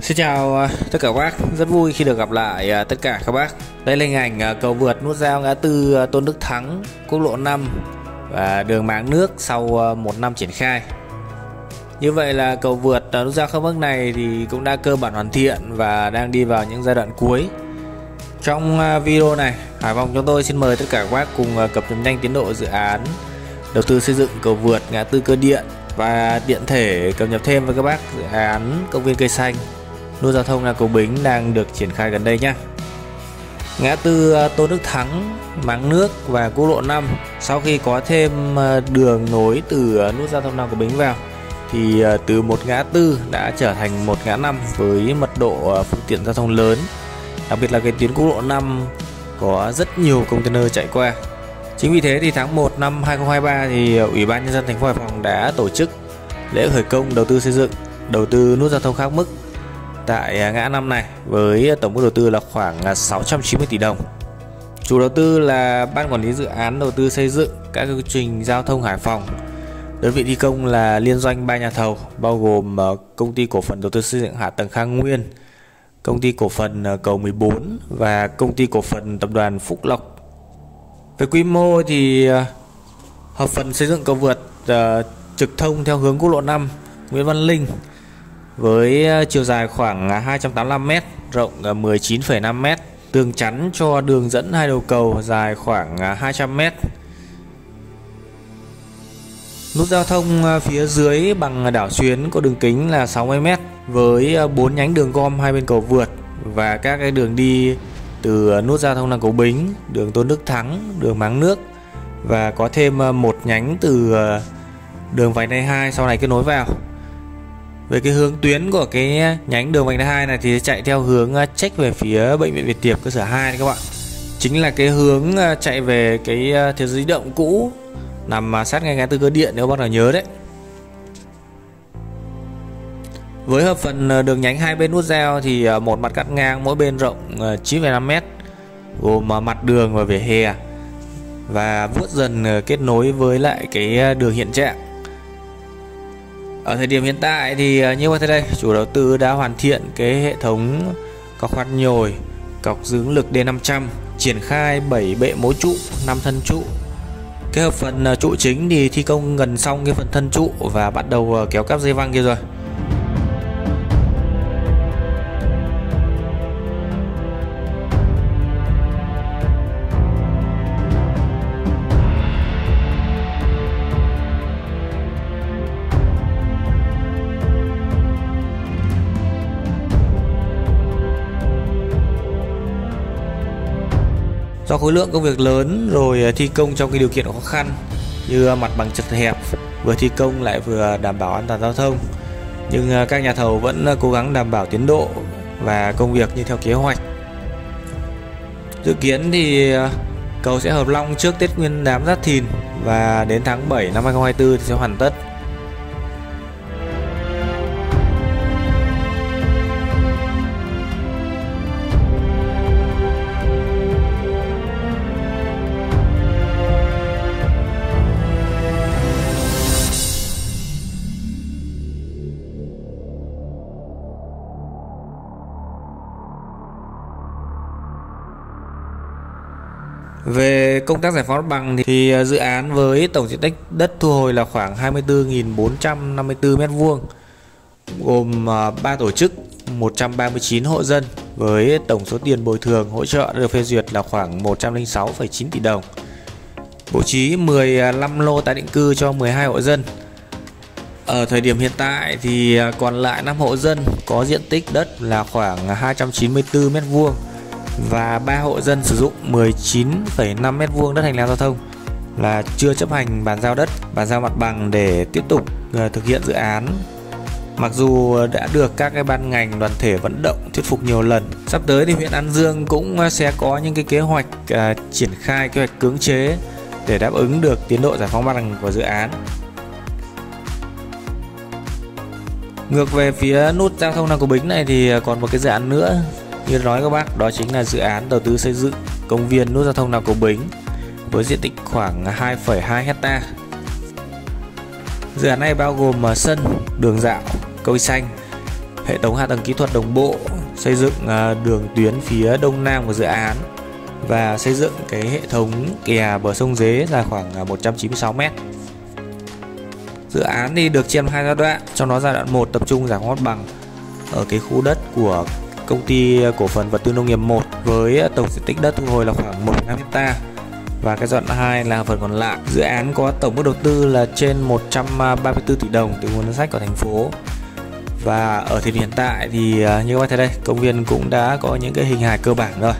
Xin chào tất cả các bác, rất vui khi được gặp lại tất cả các bác. Đây là hình ảnh cầu vượt nút giao ngã tư Tôn Đức Thắng, quốc lộ 5 và đường máng nước sau 1 năm triển khai. Như vậy là cầu vượt nút giao Khâm Bắc này thì cũng đã cơ bản hoàn thiện và đang đi vào những giai đoạn cuối. Trong video này, Hải Phòng chúng tôi xin mời tất cả các bác cùng cập nhật nhanh tiến độ dự án đầu tư xây dựng cầu vượt ngã tư Cơ Điện và tiện thể cập nhật thêm với các bác dự án công viên cây xanh nút giao thông là Cầu Bính đang được triển khai gần đây nhé. Ngã tư Tôn Đức Thắng, máng nước và quốc lộ 5 sau khi có thêm đường nối từ nút giao thông Nam Cầu Bính vào thì từ một ngã tư đã trở thành một ngã 5 với mật độ phương tiện giao thông lớn. Đặc biệt là cái tuyến quốc lộ 5 có rất nhiều container chạy qua. Chính vì thế thì tháng 1 năm 2023 thì Ủy ban nhân dân thành phố Hải Phòng đã tổ chức lễ khởi công đầu tư xây dựng, đầu tư nút giao thông khác mức tại ngã 5 này với tổng mức đầu tư là khoảng 690 tỷ đồng. Chủ đầu tư là Ban Quản lý Dự án Đầu tư xây dựng các công trình giao thông Hải Phòng. Đơn vị thi công là liên doanh 3 nhà thầu bao gồm Công ty cổ phần đầu tư xây dựng hạ tầng Khang Nguyên, Công ty cổ phần Cầu 14 và Công ty cổ phần Tập đoàn Phúc Lộc. Về quy mô thì hợp phần xây dựng cầu vượt trực thông theo hướng quốc lộ 5 Nguyễn Văn Linh với chiều dài khoảng 285m, rộng 19,5m, tường chắn cho đường dẫn hai đầu cầu dài khoảng 200m. Nút giao thông phía dưới bằng đảo xuyến có đường kính là 60m với 4 nhánh đường gom hai bên cầu vượt và các cái đường đi từ nút giao thông Nam Cầu Bính, đường Tôn Đức Thắng, đường máng nước và có thêm một nhánh từ đường vành đai 2 sau này kết nối vào. Về cái hướng tuyến của cái nhánh đường vành đai 2 này thì chạy theo hướng check về phía bệnh viện Việt Tiệp cơ sở 2 các bạn. Chính là cái hướng chạy về cái thế giới di động cũ nằm sát ngay ngã tư Cơ Điện nếu các bạn nào nhớ đấy. Với hợp phần đường nhánh hai bên nút giao thì một mặt cắt ngang mỗi bên rộng 9,5m gồm mặt đường và vỉa hè và vuốt dần kết nối với lại cái đường hiện trạng. Ở thời điểm hiện tại thì như vậy đây, chủ đầu tư đã hoàn thiện cái hệ thống cọc khoan nhồi, cọc dưỡng lực D500, triển khai 7 bệ mối trụ, 5 thân trụ. Cái hợp phần trụ chính thì thi công gần xong cái phần thân trụ và bắt đầu kéo cáp dây văng kia rồi. Do khối lượng công việc lớn rồi thi công trong cái điều kiện khó khăn như mặt bằng chật hẹp, vừa thi công lại vừa đảm bảo an toàn giao thông, nhưng các nhà thầu vẫn cố gắng đảm bảo tiến độ và công việc như theo kế hoạch. Dự kiến thì cầu sẽ hợp long trước Tết Nguyên đán Giáp Thìn và đến tháng 7 năm 2024 thì sẽ hoàn tất. Về công tác giải phóng mặt bằng thì dự án với tổng diện tích đất thu hồi là khoảng 24.454 m², gồm 3 tổ chức, 139 hộ dân với tổng số tiền bồi thường hỗ trợ đã được phê duyệt là khoảng 106,9 tỷ đồng. Bố trí 15 lô tái định cư cho 12 hộ dân. Ở thời điểm hiện tại thì còn lại 5 hộ dân có diện tích đất là khoảng 294 m² và 3 hộ dân sử dụng 19,5 m² đất hành lang giao thông là chưa chấp hành bàn giao đất, bàn giao mặt bằng để tiếp tục thực hiện dự án. Mặc dù đã được các cái ban ngành đoàn thể vận động thuyết phục nhiều lần. Sắp tới thì huyện An Dương cũng sẽ có những cái kế hoạch triển khai kế hoạch cưỡng chế để đáp ứng được tiến độ giải phóng mặt bằng của dự án. Ngược về phía nút giao thông Nam Cầu Bính này thì còn một cái dự án nữa như nói các bác, đó chính là dự án đầu tư xây dựng công viên nút giao thông Nam Cầu Bính với diện tích khoảng 2,2 hecta. Dự án này bao gồm sân, đường dạo, cây xanh hệ thống hạ tầng kỹ thuật đồng bộ, xây dựng đường tuyến phía đông nam của dự án và xây dựng cái hệ thống kè bờ sông Dế dài khoảng 196 m. Dự án thì được chia làm 2 giai đoạn, trong đó giai đoạn 1 tập trung giải phóng mặt bằng ở cái khu đất của công ty cổ phần vật tư nông nghiệp 1 với tổng diện tích đất thu hồi là khoảng 1,5 ha. Và cái giai đoạn 2 là phần còn lại. Dự án có tổng mức đầu tư là trên 134 tỷ đồng từ nguồn ngân sách của thành phố. Và ở thời điểm hiện tại thì như các bạn thấy đây, công viên cũng đã có những cái hình hài cơ bản rồi.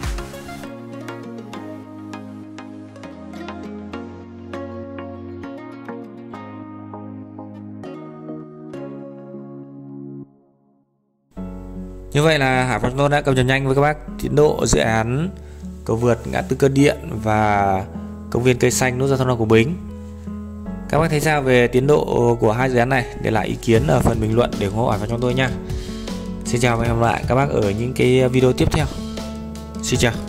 Như vậy là Hải Phòng tôi đã cập nhật nhanh với các bác tiến độ dự án cầu vượt ngã tư Cơ Điện và công viên cây xanh nút giao thông Nam Cổ Bính. Các bác thấy sao về tiến độ của hai dự án này? Để lại ý kiến ở phần bình luận để ủng hộ Hải Phòng tôi nha. Xin chào và hẹn gặp lại các bác ở những cái video tiếp theo. Xin chào.